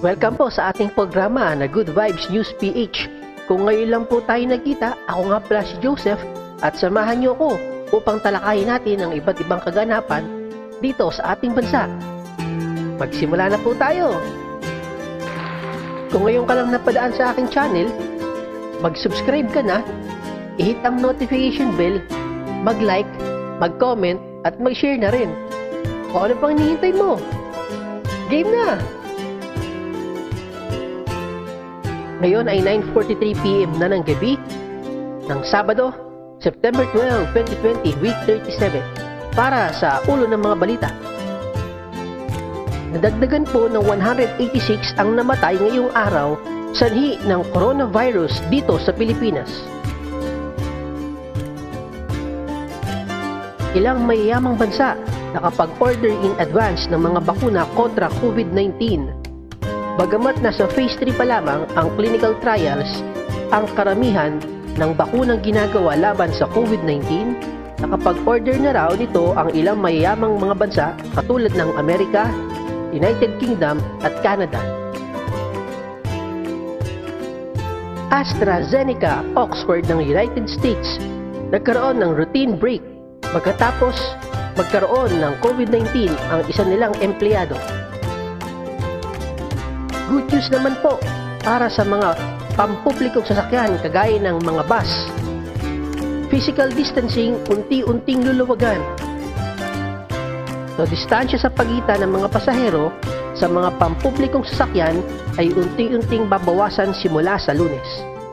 Welcome po sa ating programa na Good Vibes News PH. Kung ngayon lang po tayo nagkita, ako nga pala si Joseph at samahan niyo ako upang talakayin natin ang iba't ibang kaganapan dito sa ating bansa. Magsimula na po tayo! Kung ngayon ka lang napadaan sa aking channel, mag-subscribe ka na, i-hit ang notification bell, mag-like, mag-comment at mag-share na rin. O ano pang hinihintay mo? Game na! Ngayon ay 9:43 PM na ng gabi ng Sabado, September 12, 2020, week 37 para sa ulo ng mga balita. Nadagdagan po ng 186 ang namatay ngayong araw sanhi ng coronavirus dito sa Pilipinas. Ilang mayayamang bansa nakapag-order in advance ng mga bakuna kontra COVID-19. Bagamat nasa phase 3 pa lamang ang clinical trials, ang karamihan ng bakunang ginagawa laban sa COVID-19, nakapag-order na raw nito ang ilang mayayamang mga bansa katulad ng Amerika, United Kingdom at Canada. AstraZeneca, Oxford ng United States, nagkaroon ng routine break pagkatapos magkaroon ng COVID-19 ang isa nilang empleyado. Good news naman po para sa mga pampublikong sasakyan kagaya ng mga bus. Physical distancing unti-unting luluwagan. So, distansya sa pagitan ng mga pasahero sa mga pampublikong sasakyan ay unti-unting babawasan simula sa Lunes.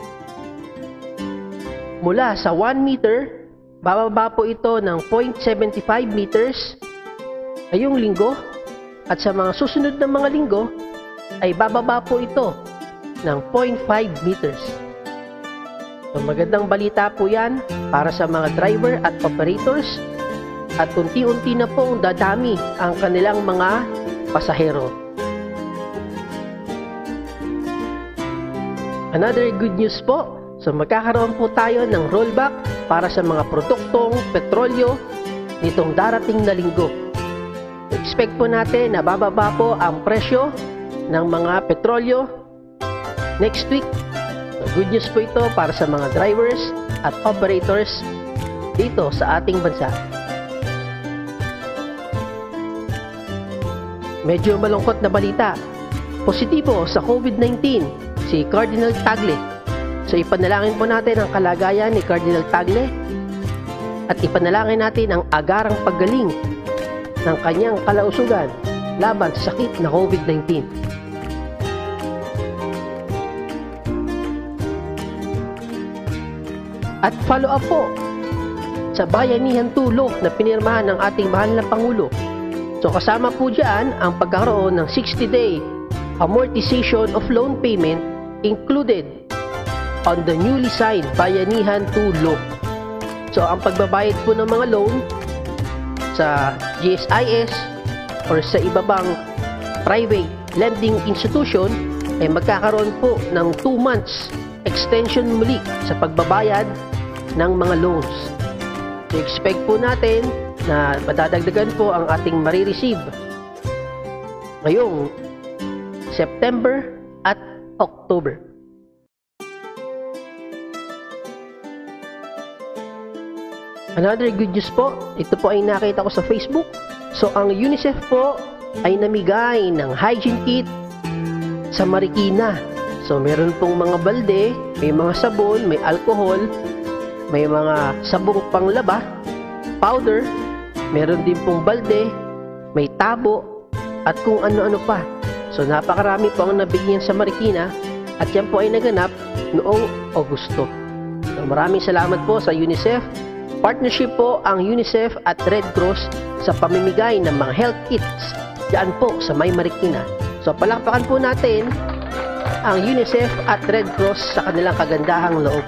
Mula sa 1 meter, bababa po ito ng 0.75 meters ngayong linggo at sa mga susunod na mga linggo ay bababa po ito ng 0.5 meters. So, magandang balita po yan para sa mga driver at operators at unti-unti na pong dadami ang kanilang mga pasahero. Another good news po, so magkakaroon po tayo ng rollback para sa mga produktong petrolyo nitong darating na linggo. Expect po natin na bababa po ang presyo ng mga petrolyo next week. So, good news po ito para sa mga drivers at operators dito sa ating bansa. Medyo malungkot na balita. Positibo sa COVID-19 si Cardinal Tagle. So ipanalangin po natin ang kalagayan ni Cardinal Tagle at ipanalangin natin ang agarang paggaling ng kanyang kalausugan laban sa sakit na COVID-19. At follow up po sa bayanihan tulong na pinirmahan ng ating mahal na Pangulo. So kasama po dyan ang pagkakaroon ng 60-day amortization of loan payment included on the newly signed bayanihan tulong. So ang pagbabayad po ng mga loan sa GSIS or sa iba bang private lending institution ay magkakaroon po ng 2 months extension muli sa pagbabayad ng mga loans. So expect po natin na madadagdagan po ang ating marireceive ngayong September at October. Another good news po, ito po ay nakita ko sa Facebook. So ang UNICEF po ay namigay ng hygiene kit sa Marikina. So meron pong mga balde, may mga sabon, may alcohol, may mga sabong panglaba, powder, meron din pong balde, may tabo, at kung ano-ano pa. So napakarami po ang nabigyan sa Marikina at yan po ay naganap noong Agosto. So maraming salamat po sa UNICEF. Partnership po ang UNICEF at Red Cross sa pamimigay ng mga health kits dyan po sa May Marikina. So palakpakan po natin ang UNICEF at Red Cross sa kanilang kagandahang loob.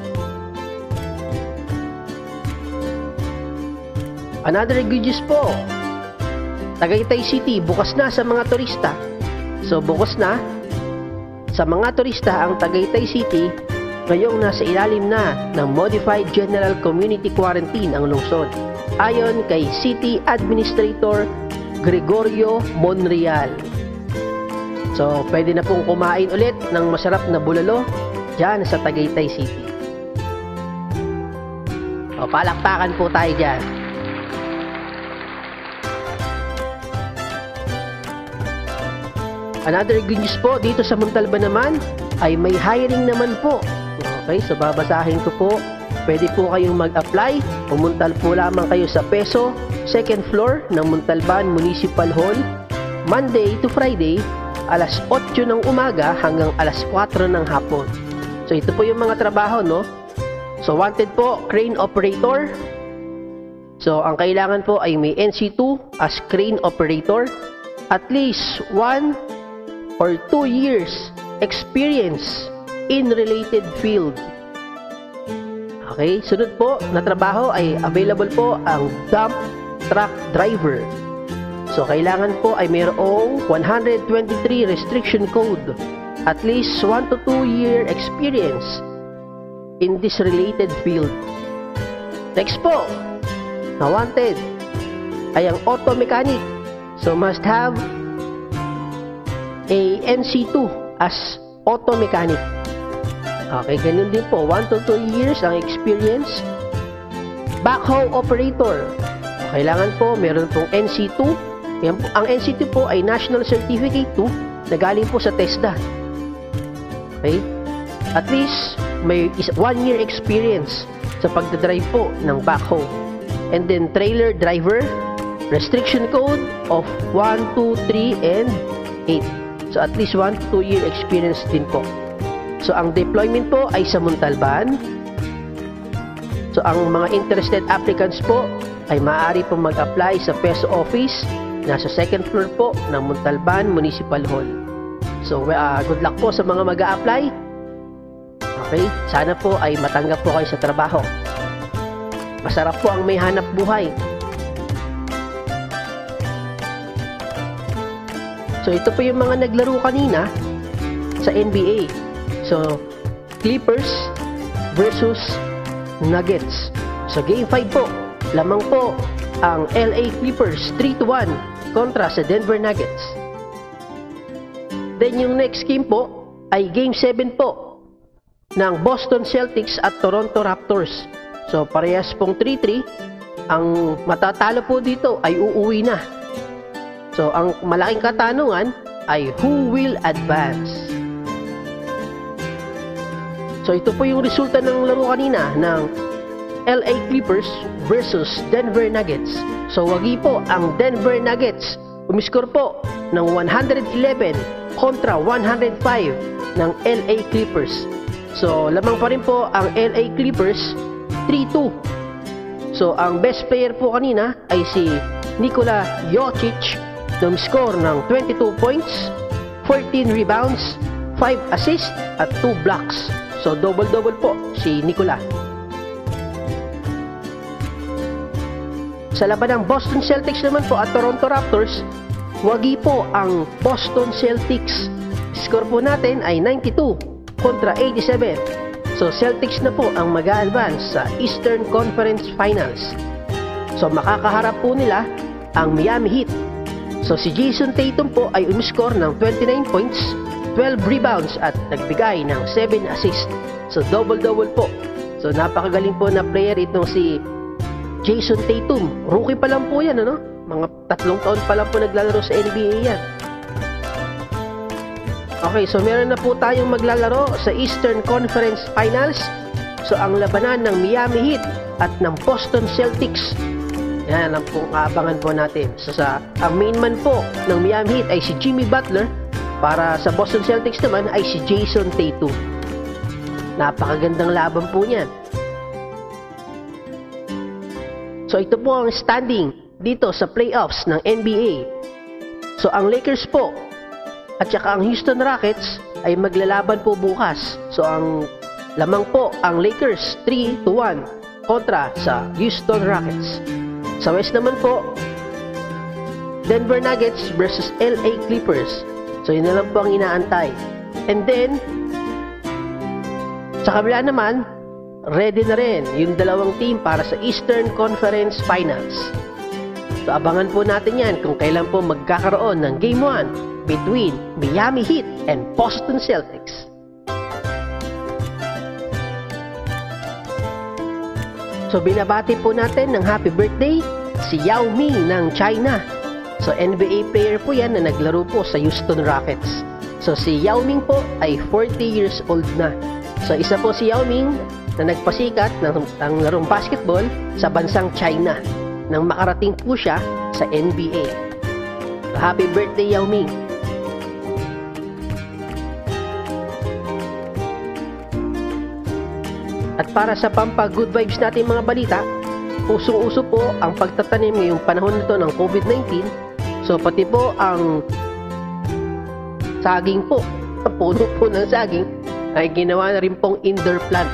Another good news po, Tagaytay City bukas na sa mga turista. So bukas na sa mga turista ang Tagaytay City ngayong nasa ilalim na ng Modified General Community Quarantine ang lungsod. Ayon kay City Administrator Gregorio Monreal. So, pwede na pong kumain ulit ng masarap na bulalo dyan sa Tagaytay City. O, palakpakan po tayo dyan. Another good news po, dito sa Montalban naman, ay may hiring naman po. Okay, so babasahin ko po. Pwede po kayong mag-apply. Pumunta po lamang kayo sa Peso, second floor ng Montalban Municipal Hall, Monday to Friday, alas 8 ng umaga hanggang alas 4 ng hapon. So ito po yung mga trabaho, no? So wanted po, crane operator. So ang kailangan po ay may NC2 as crane operator, at least 1 or 2 years experience in related field. Okay, sunod po na trabaho ay available po ang dump truck driver. So kailangan po ay mayroong 123 restriction code, at least 1 to 2 year experience in this related field. Next po, na wanted ay ang auto mechanic. So must have a NC2 as auto mechanic. Okay, ganun din po, 1 to 2 years ang experience. Backhoe operator, kailangan po meron pong NC2. Yan po, ang NC2 po ay National Certificate 2 na galing po sa TESDA. Okay, at least may 1 year experience sa pagdadrive po ng backhoe. And then trailer driver, restriction code of 1, 2, 3, and 8. So at least 1 to 2 year experience din po. So ang deployment po ay sa Montalban. So ang mga interested applicants po ay maaari po mag-apply sa PESO office, nasa second floor po ng Montalban Municipal Hall. So good luck po sa mga mag-a-apply. Okay, sana po ay matanggap po kayo sa trabaho. Masarap po ang may hanap buhay. So ito po yung mga naglaro kanina sa NBA. So Clippers versus Nuggets. So game 5 po, lamang po ang LA Clippers 3-1 kontra sa Denver Nuggets. Then yung next game po ay game 7 po ng Boston Celtics at Toronto Raptors. So parehas pong 3-3. Ang matatalo po dito ay uuwi na. So ang malaking katanungan ay who will advance? So ito po yung resulta ng laro kanina ng LA Clippers versus Denver Nuggets. So wagi po ang Denver Nuggets. Umiskor po ng 111 kontra 105 ng LA Clippers. So lamang pa rin po ang LA Clippers 3-2. So ang best player po kanina ay si Nikola Jokic na umiskor ng 22 points, 14 rebounds, 5 assists at 2 blocks. So double-double po si Nikola. Sa laban ng Boston Celtics naman po at Toronto Raptors, wagi po ang Boston Celtics. Score po natin ay 92 kontra 87. So Celtics na po ang mag-a-advance sa Eastern Conference Finals. So makakaharap po nila ang Miami Heat. So si Jason Tatum po ay umiscore ng 29 points, 12 rebounds at nagbigay ng 7 assists. So double-double po. So napakagaling po na player itong si Jason Tatum. Rookie pa lang po yan, ano? Mga 3 taon pa lang po naglalaro sa NBA yan. Okay, so meron na po tayong maglalaro sa Eastern Conference Finals. So ang labanan ng Miami Heat at ng Boston Celtics. Yan ang pong aabangan po natin. So ang main man po ng Miami Heat ay si Jimmy Butler. Para sa Boston Celtics naman ay si Jason Tatum. Napakagandang laban po niyan. So ito po ang standing dito sa playoffs ng NBA. So ang Lakers po at saka ang Houston Rockets ay maglalaban po bukas. So ang lamang po ang Lakers 3-1 kontra sa Houston Rockets. Sa West naman po, Denver Nuggets versus LA Clippers. So yun na lang po ang inaantay. And then sa kabila naman, ready na rin yung dalawang team para sa Eastern Conference Finals. So abangan po natin yan kung kailan po magkakaroon ng Game 1 between Miami Heat and Boston Celtics. So binabati po natin ng happy birthday si Yao Ming ng China. So NBA player po yan na naglaro po sa Houston Rockets. So si Yao Ming po ay 40 years old na. So isa po si Yao Ming na nagpasikat ng larong basketball sa bansang China nang makarating po siya sa NBA. So, happy birthday Yao Ming! At para sa pampa-good vibes natin mga balita, usong-uso po ang pagtatanim ngayong panahon nito ng COVID-19. So pati po ang saging po, puno po ng saging, ay ginawa na rin pong indoor plant.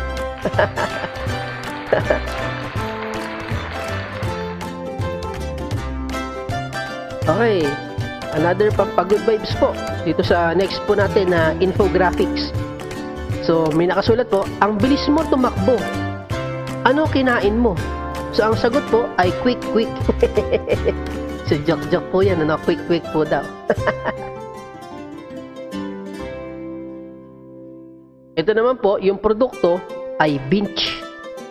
Okay, another pampa-good vibes po dito sa next po natin na infographics. So, may nakasulat po, ang bilis mo tumakbo. Ano kinain mo? So, ang sagot po ay quick. So, joke po yan, ano? Quick po daw. Ito naman po, yung produkto ay Binch.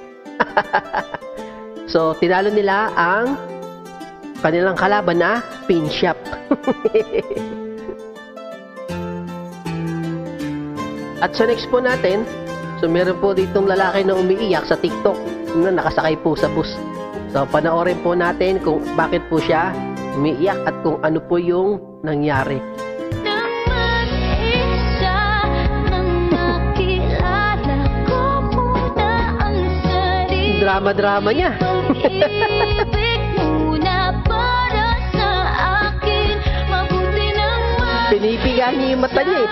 So, tinalo nila ang kanilang kalaban na Pin Shop. At sa next po natin, so meron po ditong lalaki na umiiyak sa TikTok na nakasakay po sa bus. So panoorin po natin kung bakit po siya umiiyak at kung ano po yung nangyari. Drama niya. Pinipiga niya yung mata niya eh.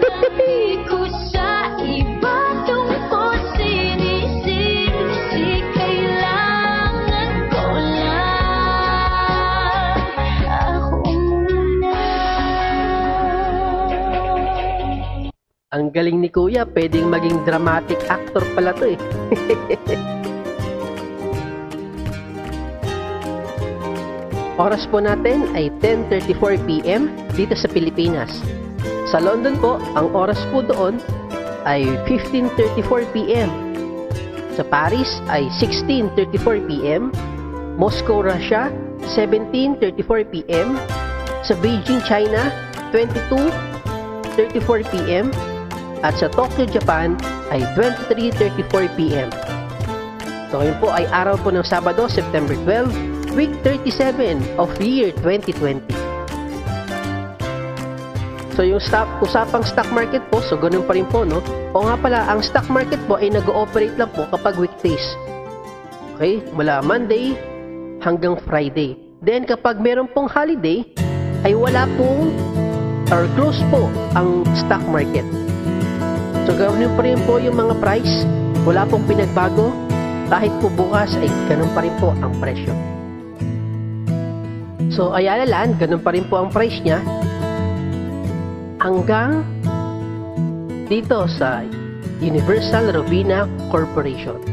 Ang galing ni Kuya, pwedeng maging dramatic actor pala to eh. Oras po natin ay 10:34 PM dito sa Pilipinas. Sa London po, ang oras po doon ay 15:34 PM. Sa Paris ay 16:34 PM. Moscow, Russia, 17:34 PM. Sa Beijing, China, 22:34 PM. At sa Tokyo, Japan ay 23:34 PM. So yun po ay araw po ng Sabado, September 12, week 37 of year 2020. So yung usapang stock market po, so ganun pa rin po, no? O nga pala, ang stock market po ay nag-ooperate lang po kapag weekdays. Okay? Mula Monday hanggang Friday. Then kapag meron pong holiday, ay wala pong or close po ang stock market. So gawin pa rin po yung mga price, wala pong pinagbago, kahit po bukas ay ganun pa rin po ang presyo. So Ayala Land, ganun pa rin po ang price niya hanggang dito sa Universal Robina Corporation.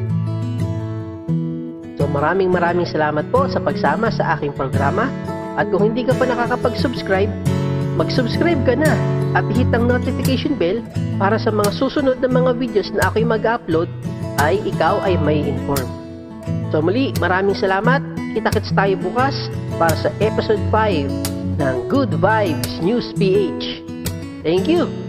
So maraming salamat po sa pagsama sa aking programa, at kung hindi ka pa nakakapag-subscribe, mag-subscribe ka na at hit ang notification bell para sa mga susunod na mga videos na ako'y mag-upload ay ikaw ay may inform. So muli, maraming salamat. Kita-kits tayo bukas para sa episode 5 ng Good Vibes News PH. Thank you!